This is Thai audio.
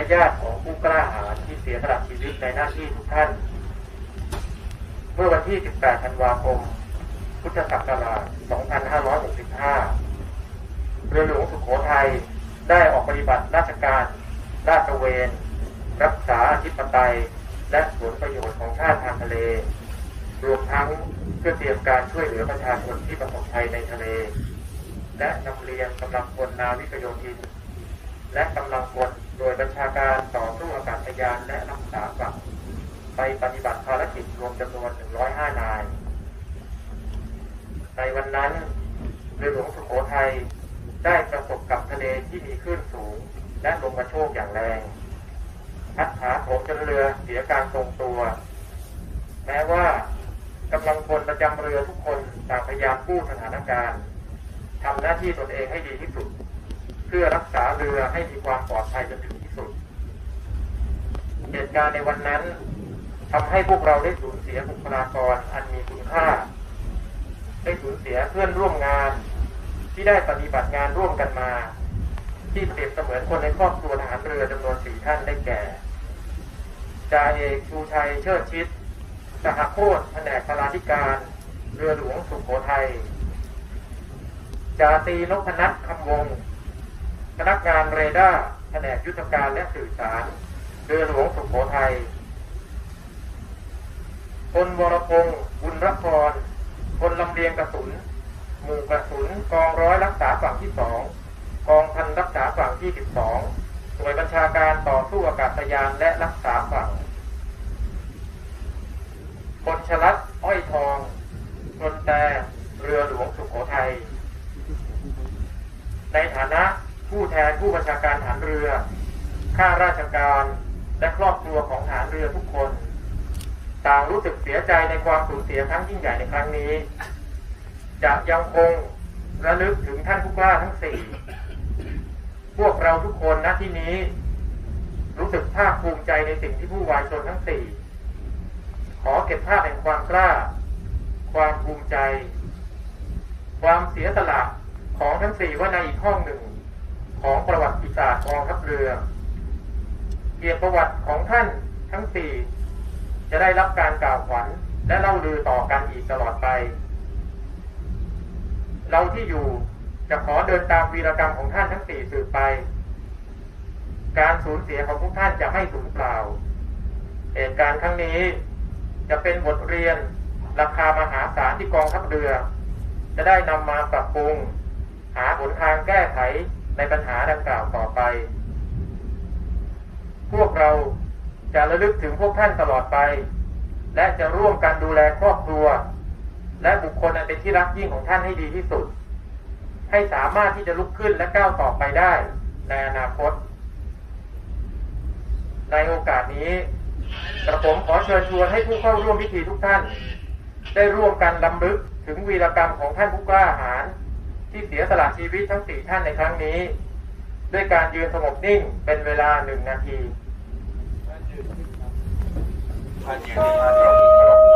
ญาติของผู้กล้าหาญที่เสียสละชีวิตในหน้าที่ทุกท่านเมื่อวันที่ 18 ธันวาคม พุทธศักราช 2565 เรือหลวงสุโขทัยได้ออกปฏิบัติราชการลาดตระเวนรักษาอธิปไตยและผลประโยชน์ของชาติทางทะเลรวมทั้งเพื่อเตรียมการช่วยเหลือประชาชนที่ประสบภัยในทะเลและนำเรียงกำลังพลนาวิกโยธินและกำลังพลโดยบัญชาการต่อสู้อากาศยานและรักษาฝั่งไปปฏิบัติภารกิจรวมจำนวน 105 นายในวันนั้นเรือหลวงสุโขทัยได้ประสบกับทะเลที่มีคลื่นสูงและลมกระโชกอย่างแรงพัดถาโถมจนเรือเสียการทรงตัวแม้ว่ากำลังพลประจำเรือทุกคนต่างพยายามกู้สถานการณ์ทำหน้าที่ตนเองให้ดีที่สุดเพื่อรักษาเรือให้มีความปลอดภัยจนถึงที่สุดเหตุการณ์ในวันนั้นทำให้พวกเราได้สูญเสียบุคลากรอันมีคุณค่าได้สูญเสียเพื่อนร่วมงานที่ได้ปฏิบัติงานร่วมกันมาที่เปรียบเสมือนคนในครอบครัวทหารเรือจำนวน 4 ท่านได้แก่จ่าเอกชูชัยเชิดชิดสหโคตแผนกพลาธิการเรือหลวงสุโขทัยจ่าตรีนพนัทคำวงศ์พนักงานเรดาร์แผนกยุทธการและสื่อสารเรือหลวงสุโขทัยพลวรพงศ์บุญรพรพลลำเลียงกระสุนหมู่กระสุนกองร้อยรักษาฝั่งที่ 2กองพันรักษาฝั่งที่ 12หน่วยบัญชาการต่อสู้อากาศยานและรักษาฝั่งพลชลัดอ้อยทองพลแต่เรือหลวงสุโขทัยในฐานะผู้แทนผู้บัญชาการฐานเรือข้าราชการและครอบครัวของฐานเรือทุกคนต่างรู้สึกเสียใจในความสูญเสียครั้งยิ่งใหญ่ในครั้งนี้จะยังคงระลึกถึงท่านผู้กล้าทั้ง 4พวกเราทุกคนณที่นี้รู้สึกภาคภูมิใจในสิ่งที่ผู้วายชนทั้ง 4ขอเก็บภาพแห่งความกล้าความภูมิใจความเสียสละของทั้ง 4ไว้ในอีกห้องหนึ่งของประวัติศาสตร์กองทัพเรือเกียรติประวัติของท่านทั้ง 4จะได้รับการกล่าวขวัญและเล่าลือต่อกันอีกตลอดไปเราที่อยู่จะขอเดินตามวีรกรรมของท่านทั้ง 4สืบไปการสูญเสียของทุกท่านจะไม่สูญเปล่าเหตุการณ์ครั้งนี้จะเป็นบทเรียนราคามหาศาลที่กองทัพเรือจะได้นำมาปรับปรุงหาหนทางแก้ไขในปัญหาดังกล่าวต่อไปพวกเราจะระลึกถึงพวกท่านตลอดไปและจะร่วมกันดูแลครอบครัวและบุคคลอันเป็นที่รักยิ่งของท่านให้ดีที่สุดให้สามารถที่จะลุกขึ้นและก้าวต่อไปได้ในอนาคตในโอกาสนี้กระผมขอเชิญชวนให้ผู้เข้าร่วมพิธีทุกท่านได้ร่วมกันรำลึกถึงวีรกรรมของท่านผู้กล้าหาญที่เสียสละชีวิตทั้ง 4 ท่านในครั้งนี้ด้วยการยืนสงบนิ่งเป็นเวลา 1 นาทีท่านยืนที่มาตรง